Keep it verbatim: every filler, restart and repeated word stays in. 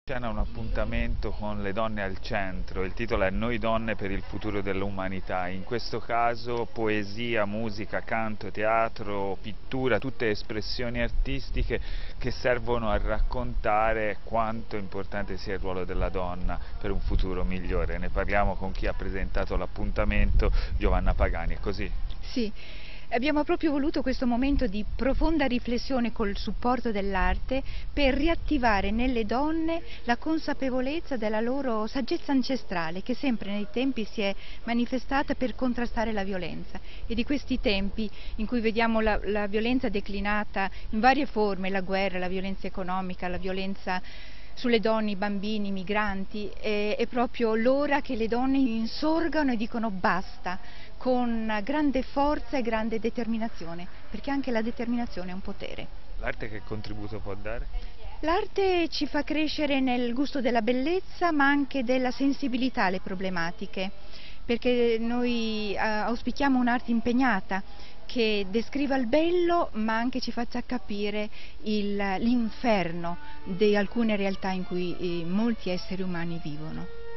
Scena un appuntamento con le donne al centro, il titolo è Noi donne per il futuro dell'umanità, in questo caso poesia, musica, canto, teatro, pittura, tutte espressioni artistiche che servono a raccontare quanto importante sia il ruolo della donna per un futuro migliore. Ne parliamo con chi ha presentato l'appuntamento, Giovanna Pagani, è così? Sì, abbiamo proprio voluto questo momento di profonda riflessione col supporto dell'arte per riattivare nelle donne la consapevolezza della loro saggezza ancestrale che sempre nei tempi si è manifestata per contrastare la violenza, e di questi tempi in cui vediamo la, la violenza declinata in varie forme, la guerra, la violenza economica, la violenza sulle donne, i bambini, i migranti, è, è proprio l'ora che le donne insorgano e dicono basta, con grande forza e grande determinazione, perché anche la determinazione è un potere. L'arte che contributo può dare? L'arte ci fa crescere nel gusto della bellezza, ma anche della sensibilità alle problematiche, perché noi eh, auspichiamo un'arte impegnata che descriva il bello, ma anche ci faccia capire l'inferno di alcune realtà in cui eh, molti esseri umani vivono.